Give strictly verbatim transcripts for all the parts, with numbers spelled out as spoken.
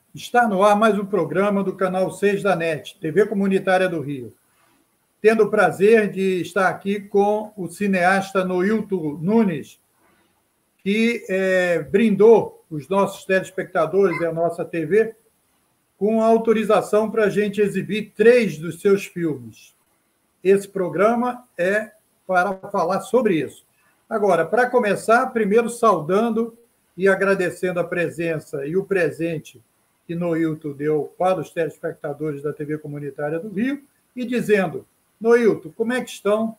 Está no ar mais um programa do Canal seis da NET, T V Comunitária do Rio. Tendo o prazer de estar aqui com o cineasta Noilton Nunes, que é, brindou os nossos telespectadores e a nossa T V com a autorização para a gente exibir três dos seus filmes. Esse programa é para falar sobre isso. Agora, para começar, primeiro saudando e agradecendo a presença e o presente que Noilton deu para os telespectadores da T V Comunitária do Rio e dizendo, Noilton, como é que estão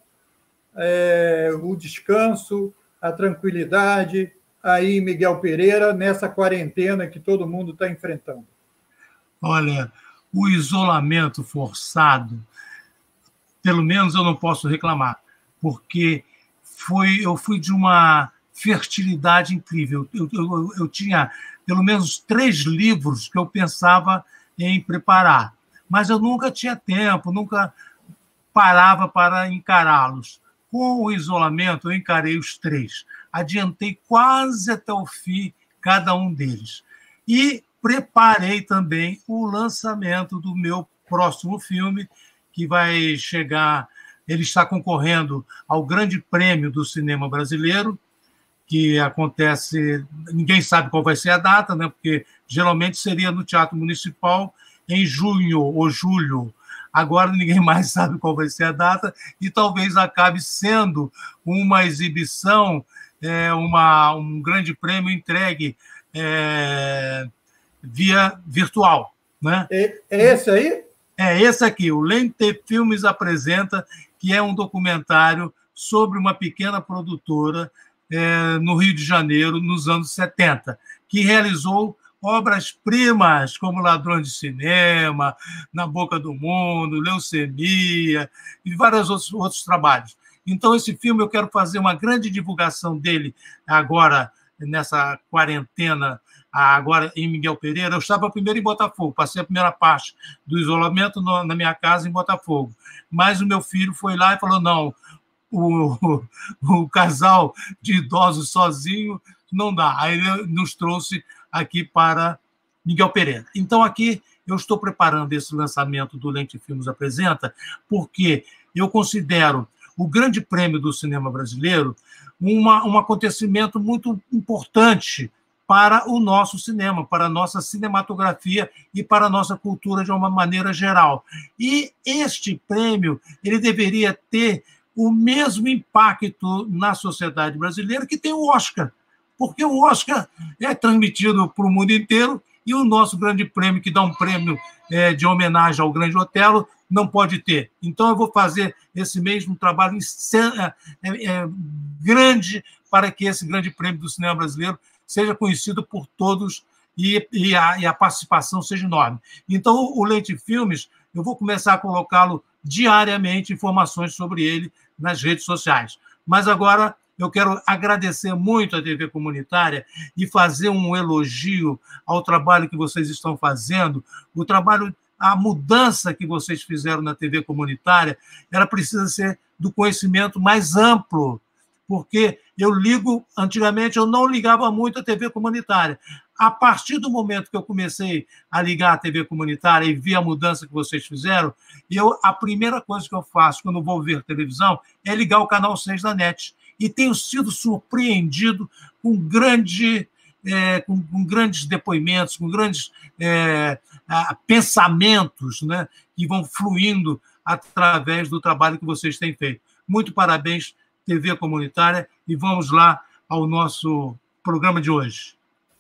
é, o descanso, a tranquilidade aí em Miguel Pereira, nessa quarentena que todo mundo está enfrentando? Olha, o isolamento forçado, pelo menos eu não posso reclamar, porque foi, eu fui de uma fertilidade incrível. Eu, eu, eu tinha pelo menos três livros que eu pensava em preparar, mas eu nunca tinha tempo, nunca parava para encará-los. Com o isolamento, eu encarei os três. Adiantei quase até o fim cada um deles. E preparei também o lançamento do meu próximo filme, que vai chegar... Ele está concorrendo ao Grande Prêmio do Cinema Brasileiro, que acontece... Ninguém sabe qual vai ser a data, né? Porque geralmente seria no Teatro Municipal em junho ou julho. Agora ninguém mais sabe qual vai ser a data e talvez acabe sendo uma exibição, é, uma, um grande prêmio entregue é, via virtual. Né? É, é esse aí? É esse aqui, o Lente Filmes Apresenta, que é um documentário sobre uma pequena produtora é, no Rio de Janeiro, nos anos setenta, que realizou obras-primas, como Ladrões de Cinema, Na Boca do Mundo, Leucemia e vários outros, outros trabalhos. Então, esse filme, eu quero fazer uma grande divulgação dele agora, nessa quarentena, agora em Miguel Pereira. Eu estava primeiro em Botafogo, passei a primeira parte do isolamento na minha casa em Botafogo. Mas o meu filho foi lá e falou, não, o, o, o casal de idosos sozinho não dá. Aí ele nos trouxe aqui para Miguel Pereira. Então, aqui eu estou preparando esse lançamento do Lente Filmes Apresenta, porque eu considero o Grande Prêmio do Cinema Brasileiro uma, um acontecimento muito importante para o nosso cinema, para a nossa cinematografia e para a nossa cultura de uma maneira geral. E este prêmio ele deveria ter o mesmo impacto na sociedade brasileira que tem o Oscar, porque o Oscar é transmitido para o mundo inteiro e o nosso grande prêmio, que dá um prêmio é, de homenagem ao Grande Otelo, não pode ter. Então, eu vou fazer esse mesmo trabalho é, é, grande para que esse grande prêmio do cinema brasileiro seja conhecido por todos e, e, a, e a participação seja enorme. Então, o Lente Filmes, eu vou começar a colocá-lo diariamente, informações sobre ele nas redes sociais. Mas agora... eu quero agradecer muito à T V Comunitária e fazer um elogio ao trabalho que vocês estão fazendo, o trabalho, a mudança que vocês fizeram na T V Comunitária, ela precisa ser do conhecimento mais amplo, porque eu ligo, antigamente eu não ligava muito à T V Comunitária. A partir do momento que eu comecei a ligar à T V Comunitária e vi a mudança que vocês fizeram, eu, a primeira coisa que eu faço quando vou ver televisão é ligar o canal seis da NET. E tenho sido surpreendido com, grande, é, com, com grandes depoimentos, com grandes é, pensamentos, né, que vão fluindo através do trabalho que vocês têm feito. Muito parabéns, T V Comunitária, e vamos lá ao nosso programa de hoje.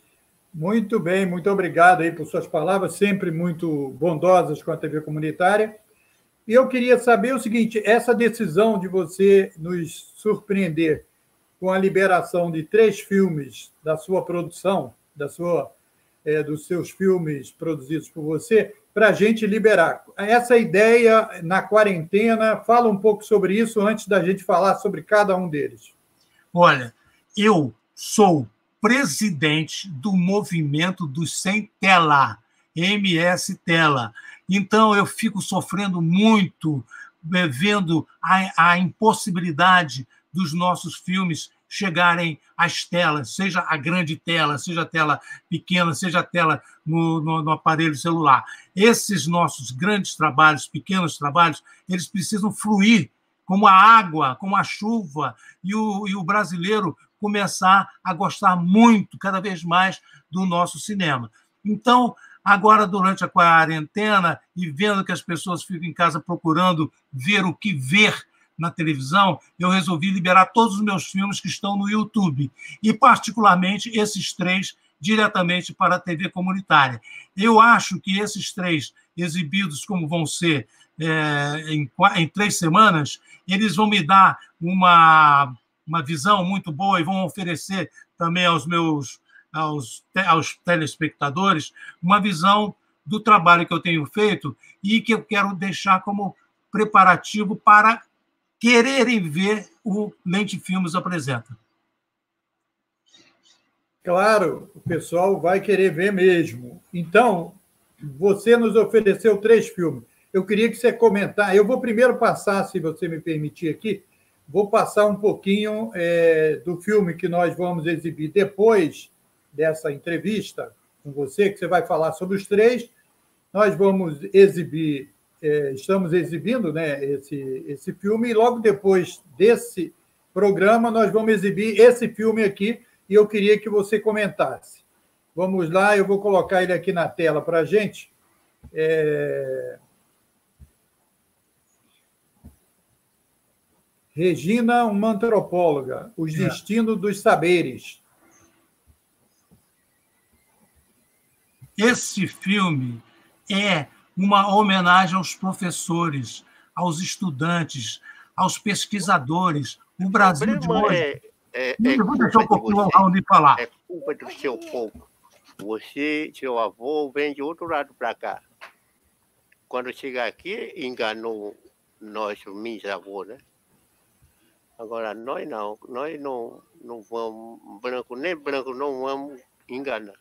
Muito bem, muito obrigado aí por suas palavras, sempre muito bondosas com a T V Comunitária. E eu queria saber o seguinte, essa decisão de você nos surpreender com a liberação de três filmes da sua produção, da sua, é, dos seus filmes produzidos por você, para a gente liberar. Essa ideia na quarentena, fala um pouco sobre isso antes da gente falar sobre cada um deles. Olha, eu sou presidente do movimento dos Sem Tela, M S Tela. Então, eu fico sofrendo muito vendo a, a impossibilidade dos nossos filmes chegarem às telas, seja a grande tela, seja a tela pequena, seja a tela no, no, no aparelho celular. Esses nossos grandes trabalhos, pequenos trabalhos, eles precisam fluir como a água, como a chuva, e o, e o brasileiro começar a gostar muito, cada vez mais, do nosso cinema. Então, agora, durante a quarentena, e vendo que as pessoas ficam em casa procurando ver o que ver na televisão, eu resolvi liberar todos os meus filmes que estão no YouTube, e, particularmente, esses três diretamente para a T V comunitária. Eu acho que esses três exibidos, como vão ser é, em, em três semanas, eles vão me dar uma, uma visão muito boa e vão oferecer também aos meus aos, aos telespectadores uma visão do trabalho que eu tenho feito e que eu quero deixar como preparativo para quererem ver o Lente Filmes Apresenta. Claro, o pessoal vai querer ver mesmo. Então, você nos ofereceu três filmes. Eu queria que você comentasse. Eu vou primeiro passar, se você me permitir aqui, vou passar um pouquinho é, do filme que nós vamos exibir depois dessa entrevista com você, que você vai falar sobre os três. Nós vamos exibir, é, estamos exibindo, né, esse, esse filme, e logo depois desse programa nós vamos exibir esse filme aqui, e eu queria que você comentasse. Vamos lá, eu vou colocar ele aqui na tela para a gente. É... Regina, uma antropóloga, Os Destinos dos Saberes. Esse filme é uma homenagem aos professores, aos estudantes, aos pesquisadores. O Brasil de hoje... É, é, é eu vou deixar um pouquinho o Raoni falar. É culpa do seu povo. Você, seu avô, vem de outro lado para cá. Quando chegar aqui, enganou nosso bisavô, né? Agora, nós não, nós não, não vamos, branco nem branco, não vamos enganar.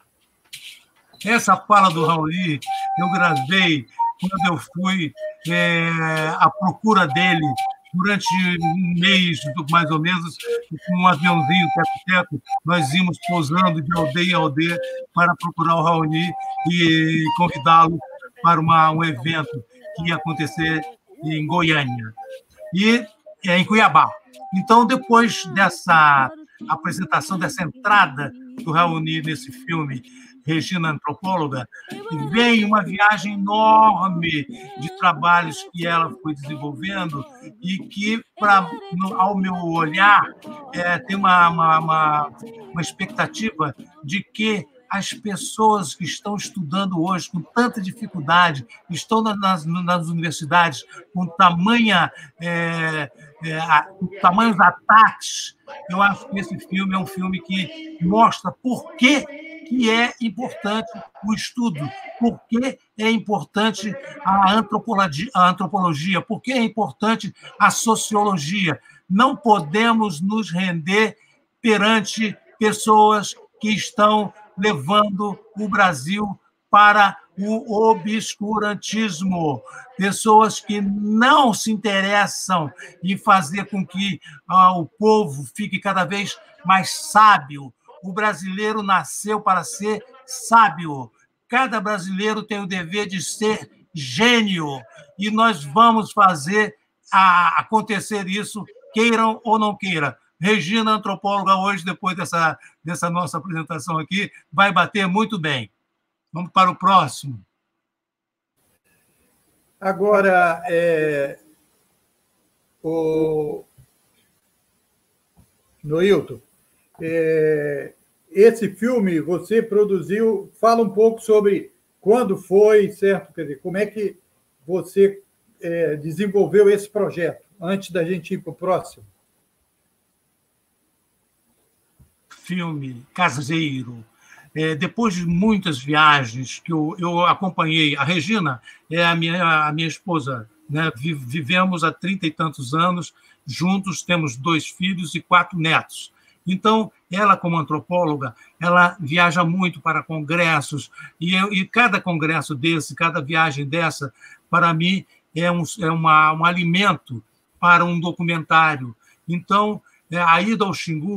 Essa fala do Raoni, eu gravei quando eu fui é, à procura dele durante um mês, mais ou menos, com um aviãozinho teto-teto, nós íamos pousando de aldeia em aldeia para procurar o Raoni e convidá-lo para uma, um evento que ia acontecer em Goiânia. E é, em Cuiabá. Então, depois dessa apresentação, dessa entrada do Raoni nesse filme, Regina Antropóloga, vem uma viagem enorme de trabalhos que ela foi desenvolvendo e que, pra, no, ao meu olhar, é, tem uma, uma, uma, uma expectativa de que as pessoas que estão estudando hoje com tanta dificuldade, estão nas, nas universidades com tamanha, é, é, com tamanhos ataques. Eu acho que esse filme é um filme que mostra por que, que é importante o estudo, por que é importante a antropologia, a antropologia, por que é importante a sociologia. Não podemos nos render perante pessoas que estão levando o Brasil para o obscurantismo. Pessoas que não se interessam em fazer com que ah, o povo fique cada vez mais sábio. O brasileiro nasceu para ser sábio. Cada brasileiro tem o dever de ser gênio. E nós vamos fazer a acontecer isso, queiram ou não queiram. Regina, antropóloga, hoje, depois dessa, dessa nossa apresentação aqui, vai bater muito bem. Vamos para o próximo. Agora, é, o Noilton, é, esse filme você produziu, fala um pouco sobre quando foi, certo? Quer dizer, como é que você é, desenvolveu esse projeto, antes da gente ir para o próximo? Filme caseiro. É, depois de muitas viagens que eu, eu acompanhei, a Regina é a minha, a minha esposa, né? Vivemos há trinta e tantos anos juntos, temos dois filhos e quatro netos. Então, ela, como antropóloga, ela viaja muito para congressos, e, eu, e cada congresso desse, cada viagem dessa, para mim, é um, é uma, um alimento para um documentário. Então, a ida ao Xingu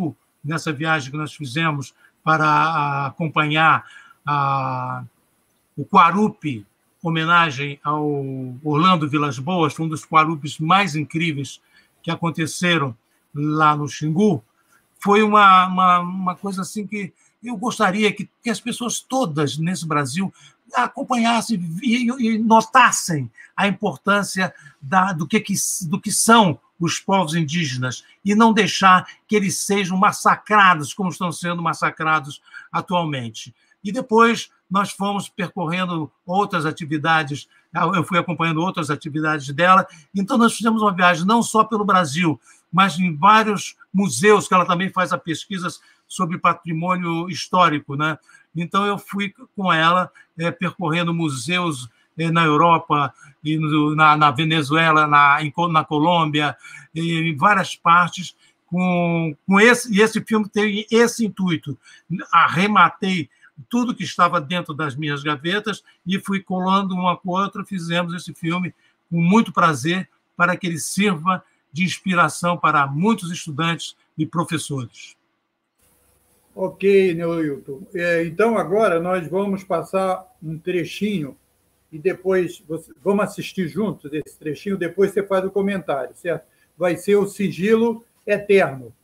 nessa viagem que nós fizemos para acompanhar a, o Quarupi, homenagem ao Orlando Vilas Boas, foi um dos Quarupis mais incríveis que aconteceram lá no Xingu. Foi uma, uma, uma coisa assim que eu gostaria que, que as pessoas todas nesse Brasil acompanhassem e, e notassem a importância da, do, que, que, do que são os povos indígenas e não deixar que eles sejam massacrados como estão sendo massacrados atualmente. E depois nós fomos percorrendo outras atividades, eu fui acompanhando outras atividades dela, então nós fizemos uma viagem não só pelo Brasil, mas em vários museus, que ela também faz a pesquisas sobre patrimônio histórico, né? Então eu fui com ela é, percorrendo museus é, na Europa, e no, na, na Venezuela, na, em, na Colômbia, em várias partes, com, com esse, e esse filme tem esse intuito. Arrematei tudo que estava dentro das minhas gavetas e fui colando uma com a outra, fizemos esse filme com muito prazer para que ele sirva de inspiração para muitos estudantes e professores. Ok, Neilton. Então, agora nós vamos passar um trechinho e depois vamos assistir juntos esse trechinho, depois você faz o comentário, certo? Vai ser o Sigilo Eterno.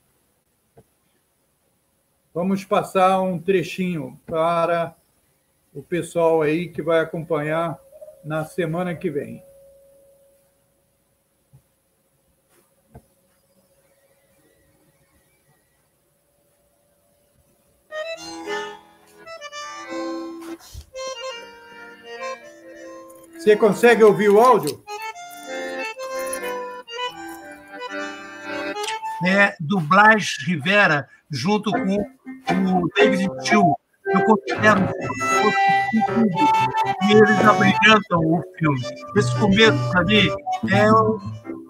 Vamos passar um trechinho para o pessoal aí que vai acompanhar na semana que vem. Você consegue ouvir o áudio? É Dublage Rivera, junto com o David Chiu. Eu considero que eles abrilhantam o filme. Esse começo, para mim, é o...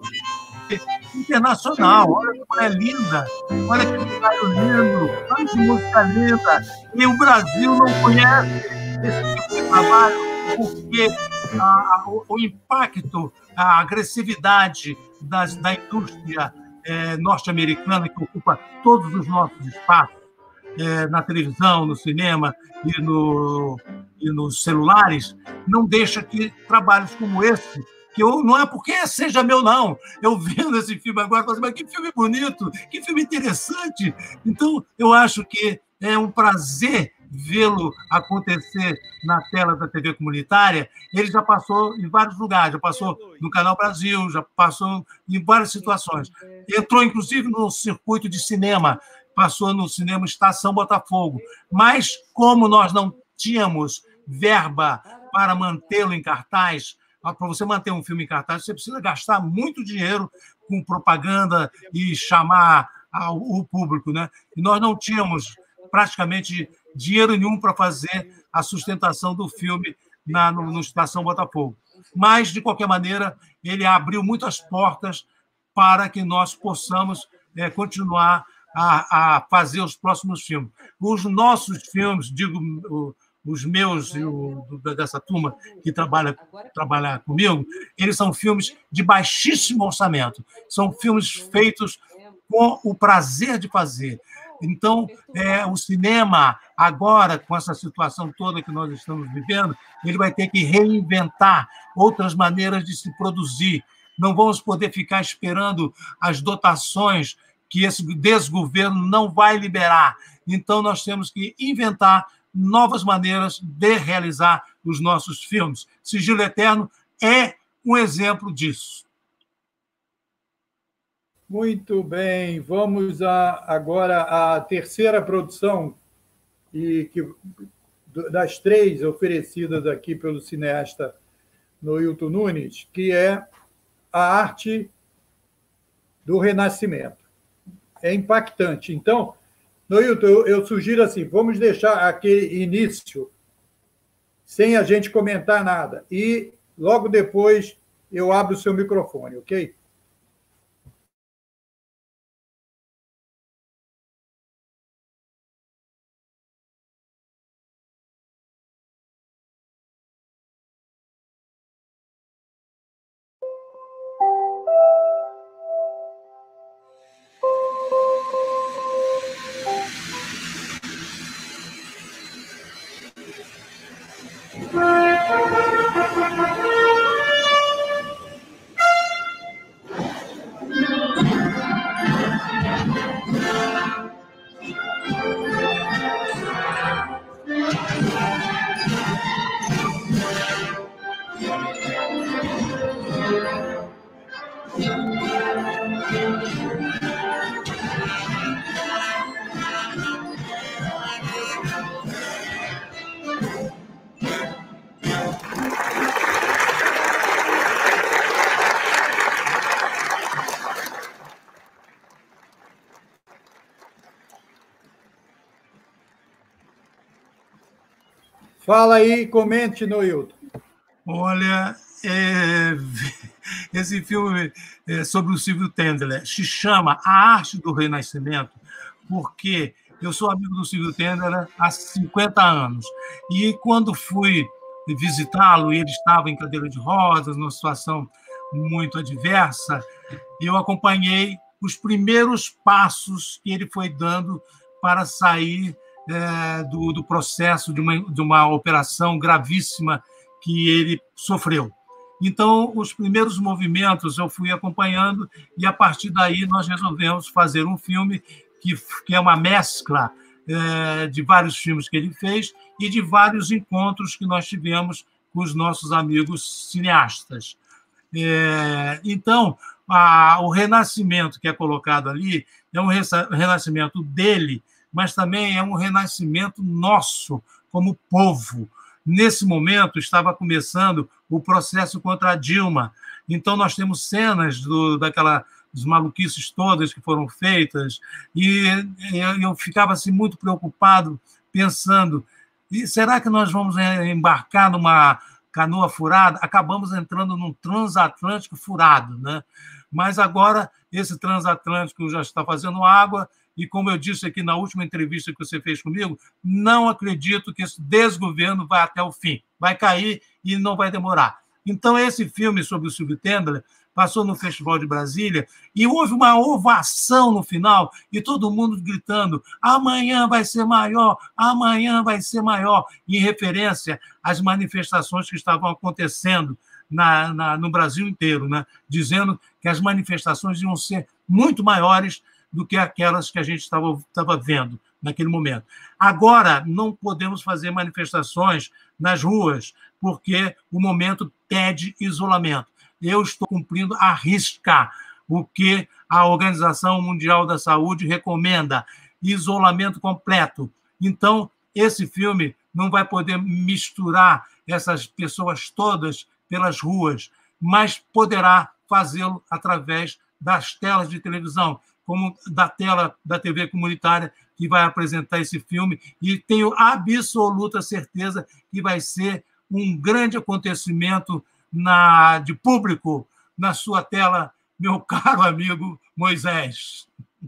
internacional. Olha como é linda. Olha que cenário lindo. Olha que música linda. E o Brasil não conhece esse tipo de trabalho porque a, a, o, o impacto, a agressividade das, da indústria é, norte-americana, que ocupa todos os nossos espaços, é, na televisão, no cinema e, no, e nos celulares, não deixa que trabalhos como esse, que eu, não é porque seja meu, não. Eu vendo esse filme agora, falo assim, mas que filme bonito, que filme interessante. Então, eu acho que é um prazer vê-lo acontecer na tela da T V comunitária. Ele já passou em vários lugares, já passou no Canal Brasil, já passou em várias situações. Entrou, inclusive, no circuito de cinema, passou no cinema Estação Botafogo. Mas, como nós não tínhamos verba para mantê-lo em cartaz, para você manter um filme em cartaz, você precisa gastar muito dinheiro com propaganda e chamar o público, né? E nós não tínhamos praticamente dinheiro nenhum para fazer a sustentação do filme na, no, no Estação Botafogo. Mas, de qualquer maneira, ele abriu muitas portas para que nós possamos é, continuar a, a fazer os próximos filmes. Os nossos filmes, digo, os meus e o, dessa turma que trabalha, trabalha comigo, eles são filmes de baixíssimo orçamento. São filmes feitos com o prazer de fazer. Então, é, o cinema, agora, com essa situação toda que nós estamos vivendo, ele vai ter que reinventar outras maneiras de se produzir. Não vamos poder ficar esperando as dotações que esse desgoverno não vai liberar. Então, nós temos que inventar novas maneiras de realizar os nossos filmes. Sigilo Eterno é um exemplo disso. Muito bem, vamos a, agora à terceira produção e que, das três oferecidas aqui pelo cineasta Neilton Nunes, que é a arte do Renascimento. É impactante. Então, Neilton, eu, eu sugiro assim, vamos deixar aquele início sem a gente comentar nada e logo depois eu abro o seu microfone, ok? Fala aí, comente, Noilton. Olha, é, esse filme é, sobre o Silvio Tendler se chama A Arte do Renascimento, porque eu sou amigo do Silvio Tendler há cinquenta anos. E quando fui visitá-lo, ele estava em cadeira de rodas, numa situação muito adversa, eu acompanhei os primeiros passos que ele foi dando para sair é, do, do processo de uma, de uma operação gravíssima que ele sofreu. Então, os primeiros movimentos eu fui acompanhando e, a partir daí, nós resolvemos fazer um filme que, que é uma mescla é, de vários filmes que ele fez e de vários encontros que nós tivemos com os nossos amigos cineastas. É, então, a, o renascimento que é colocado ali é um renascimento dele, mas também é um renascimento nosso, como povo. Nesse momento, estava começando o processo contra a Dilma. Então, nós temos cenas do, daquela, das maluquices todas que foram feitas, e eu ficava assim, muito preocupado, pensando, será que nós vamos embarcar numa canoa furada? Acabamos entrando num transatlântico furado, né? Mas agora, esse transatlântico já está fazendo água, e, como eu disse aqui na última entrevista que você fez comigo, não acredito que esse desgoverno vai até o fim. Vai cair e não vai demorar. Então, esse filme sobre o Silvio Tendler passou no Festival de Brasília e houve uma ovação no final e todo mundo gritando: amanhã vai ser maior, amanhã vai ser maior, em referência às manifestações que estavam acontecendo na, na, no Brasil inteiro, né? Dizendo que as manifestações iam ser muito maiores do que aquelas que a gente estava, estava vendo naquele momento. Agora, não podemos fazer manifestações nas ruas, porque o momento pede isolamento. Eu estou cumprindo à risca o que a Organização Mundial da Saúde recomenda: isolamento completo. Então, esse filme não vai poder misturar essas pessoas todas pelas ruas, mas poderá fazê-lo através das telas de televisão, como da tela da T V comunitária, que vai apresentar esse filme, e tenho absoluta certeza que vai ser um grande acontecimento na, de público na sua tela, meu caro amigo Moisés.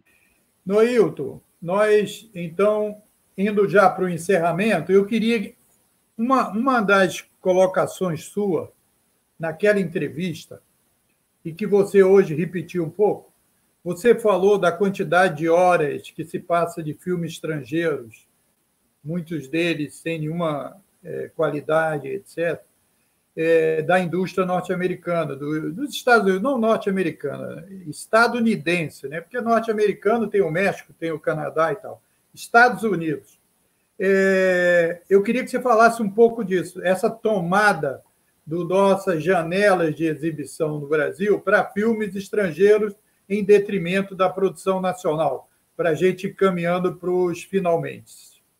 Noilton, nós, então, indo já para o encerramento, eu queria... Uma, uma das colocações sua naquela entrevista, e que você hoje repetiu um pouco, você falou da quantidade de horas que se passa de filmes estrangeiros, muitos deles sem nenhuma é, qualidade, etcétera, é, da indústria norte-americana, do, dos Estados Unidos, não norte-americana, estadunidense, né? Porque norte-americano tem o México, tem o Canadá e tal. Estados Unidos. É, eu queria que você falasse um pouco disso, essa tomada das nossas janelas de exibição no Brasil para filmes estrangeiros em detrimento da produção nacional, para a gente ir caminhando para os finalmente.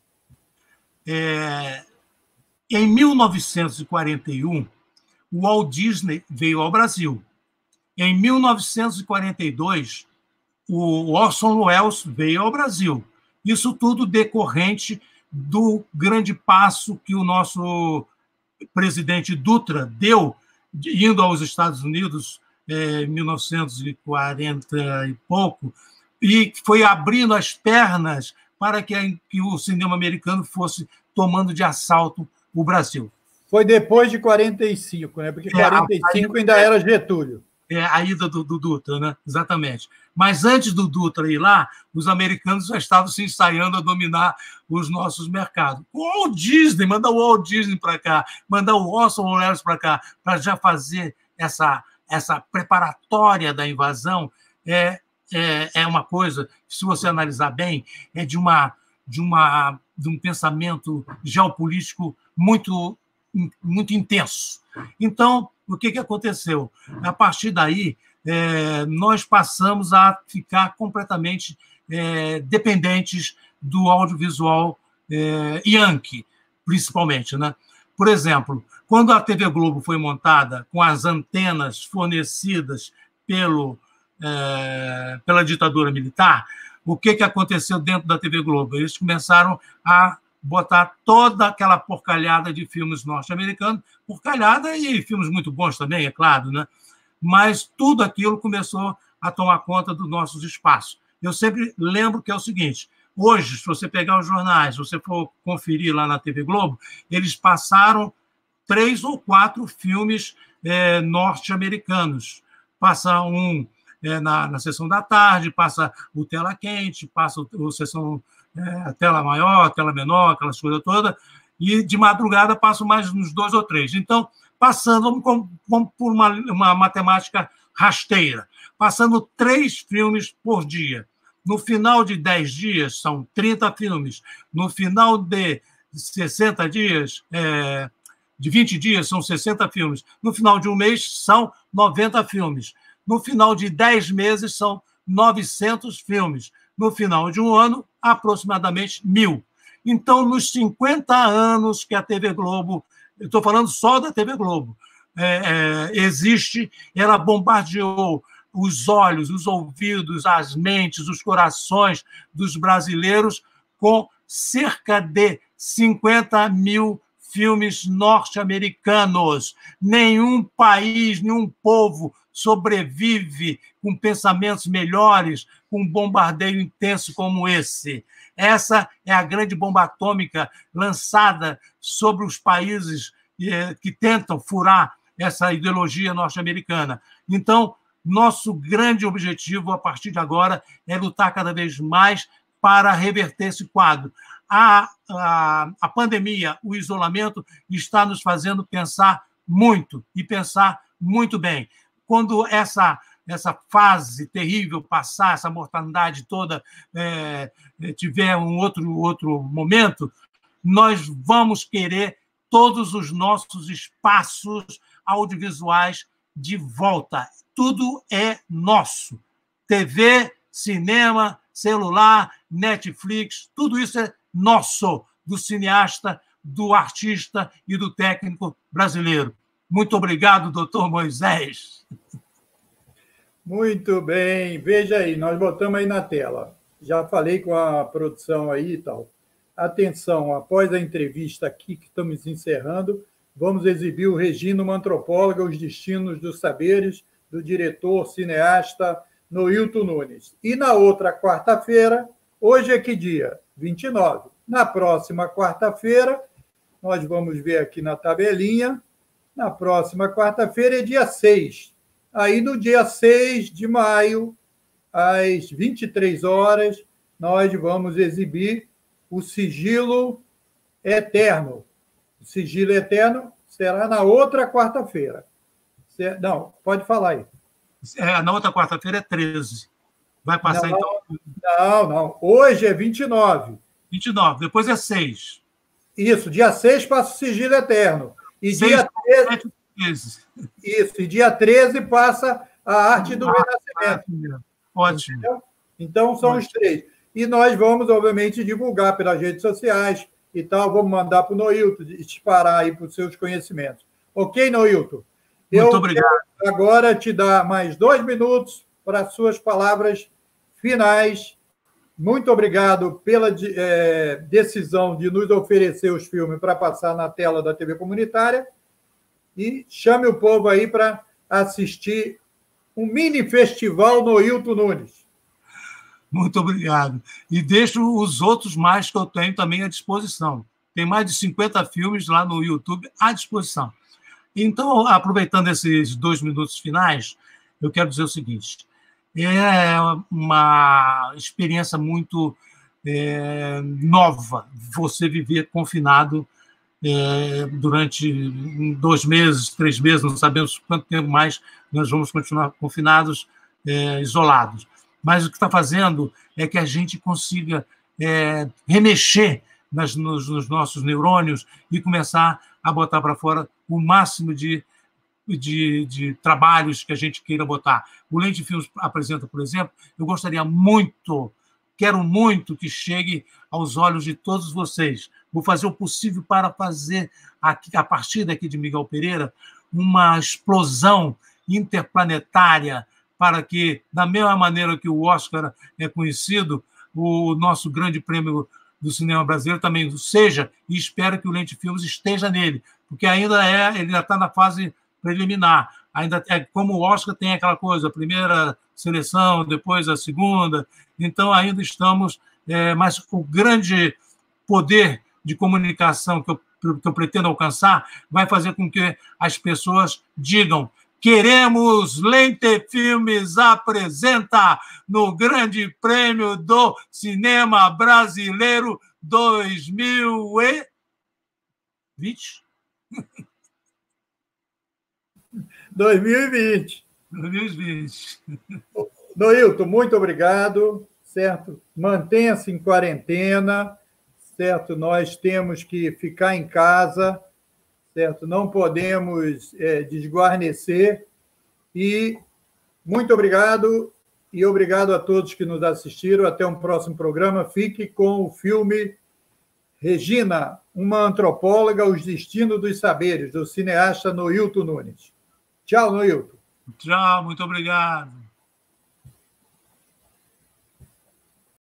É, em mil novecentos e quarenta e um, o Walt Disney veio ao Brasil. Em mil novecentos e quarenta e dois, o Orson Welles veio ao Brasil. Isso tudo decorrente do grande passo que o nosso presidente Dutra deu, indo aos Estados Unidos em mil novecentos e quarenta e pouco, e foi abrindo as pernas para que, que o cinema americano fosse tomando de assalto o Brasil. Foi depois de quarenta e cinco, né? Porque quarenta e cinco é, ainda era Getúlio. é, a ida do, do Dutra, né? Exatamente. Mas antes do Dutra ir lá, os americanos já estavam se ensaiando a dominar os nossos mercados. O Walt Disney, mandar o Walt Disney para cá, mandar o Orson Welles para cá, para já fazer essa, essa preparatória da invasão, é, é, é uma coisa, se você analisar bem, é de, uma, de, uma, de um pensamento geopolítico muito, muito intenso. Então, o que, que aconteceu? A partir daí, é, nós passamos a ficar completamente é, dependentes do audiovisual é, yankee, principalmente, né? Por exemplo, quando a T V Globo foi montada com as antenas fornecidas pelo, é, pela ditadura militar, o que, que aconteceu dentro da T V Globo? Eles começaram a botar toda aquela porcalhada de filmes norte-americanos, porcalhada e filmes muito bons também, é claro, né? Mas tudo aquilo começou a tomar conta dos nossos espaços. Eu sempre lembro que é o seguinte, hoje, se você pegar os jornais, se você for conferir lá na T V Globo, eles passaram três ou quatro filmes é, norte-americanos. Passa um é, na, na sessão da tarde, passa o Tela Quente, passa o, o sessão é, a tela maior, a tela menor, aquelas coisas todas, e de madrugada passam mais uns dois ou três. Então, passando, vamos, vamos por uma, uma matemática rasteira, passando três filmes por dia. No final de dez dias, são trinta filmes. No final de sessenta dias, é, de vinte dias, são sessenta filmes. No final de um mês, são noventa filmes. No final de dez meses, são novecentos filmes. No final de um ano, aproximadamente mil. Então, nos cinquenta anos que a T V Globo, eu estou falando só da T V Globo, é, é, existe, ela bombardeou os olhos, os ouvidos, as mentes, os corações dos brasileiros com cerca de cinquenta mil filmes norte-americanos. Nenhum país, nenhum povo sobrevive com pensamentos melhores, com um bombardeio intenso como esse. Essa é a grande bomba atômica lançada sobre os países que tentam furar essa ideologia norte-americana. Então, nosso grande objetivo, a partir de agora, é lutar cada vez mais para reverter esse quadro. A, a, a pandemia, o isolamento, está nos fazendo pensar muito, e pensar muito bem. Quando essa, essa fase terrível passar, essa mortandade toda é, tiver um outro, outro momento, nós vamos querer todos os nossos espaços audiovisuais de volta. Tudo é nosso. T V, cinema, celular, Netflix, tudo isso é nosso, do cineasta, do artista e do técnico brasileiro. Muito obrigado, doutor Moisés. Muito bem. Veja aí, nós botamos aí na tela. Já falei com a produção aí e tal. Atenção, após a entrevista aqui que estamos encerrando, vamos exibir o Regina, uma antropóloga, Os Destinos dos Saberes, do diretor, cineasta Noilton Nunes. E na outra quarta-feira, hoje é que dia? vinte e nove. Na próxima quarta-feira, nós vamos ver aqui na tabelinha, na próxima quarta-feira é dia seis. Aí, no dia seis de maio, às vinte e três horas, nós vamos exibir o Sigilo Eterno. O Sigilo Eterno será na outra quarta-feira. Não, pode falar aí. É, na outra quarta-feira é treze. Vai passar, não, então... Não, não. Hoje é vinte e nove. vinte e nove, depois é seis. Isso, dia seis passa o Sigilo Eterno. E seis, dia treze... Isso, e dia treze passa a Arte do ah, Renascimento. Ótimo. Entendeu? Então, são Ótimo. Os três. E nós vamos, obviamente, divulgar pelas redes sociais e tal. Vamos mandar para o Noilton disparar aí para os seus conhecimentos. Ok, Noilton? Muito Eu obrigado. Agora te dar mais dois minutos para as suas palavras finais. Muito obrigado pela é, decisão de nos oferecer os filmes para passar na tela da T V comunitária. E chame o povo aí para assistir um mini festival Noilton Nunes. Muito obrigado. E deixo os outros mais que eu tenho também à disposição. Tem mais de cinquenta filmes lá no YouTube à disposição. Então, aproveitando esses dois minutos finais, eu quero dizer o seguinte: é uma experiência muito é, nova você viver confinado é, durante dois meses, três meses, não sabemos quanto tempo mais nós vamos continuar confinados, é, isolados. Mas o que está fazendo é que a gente consiga é, remexer nas, nos, nos nossos neurônios e começar a botar para fora o máximo de, de, de trabalhos que a gente queira botar. O Lente Filmes apresenta, por exemplo, eu gostaria muito, quero muito que chegue aos olhos de todos vocês. Vou fazer o possível para fazer, aqui, a partir daqui de Miguel Pereira, uma explosão interplanetária para que, da mesma maneira que o Oscar é conhecido, o nosso grande prêmio do cinema brasileiro também seja, e espero que o Lente Filmes esteja nele, porque ainda é, ele ainda está na fase preliminar. Ainda é como o Oscar tem aquela coisa, a primeira seleção, depois a segunda, então ainda estamos, é, mas o grande poder de comunicação que eu, que eu pretendo alcançar vai fazer com que as pessoas digam: queremos Lente Filmes apresenta no Grande Prêmio do Cinema Brasileiro dois mil e vinte? dois mil e vinte. dois mil e vinte. Noilton, muito obrigado, certo? Mantenha-se em quarentena, certo? Nós temos que ficar em casa, certo? Não podemos é, desguarnecer. E muito obrigado, e obrigado a todos que nos assistiram. Até um próximo programa. Fique com o filme Regina, uma antropóloga, os destinos dos saberes, do cineasta Noilton Nunes. Tchau, Noilton. Tchau, muito obrigado.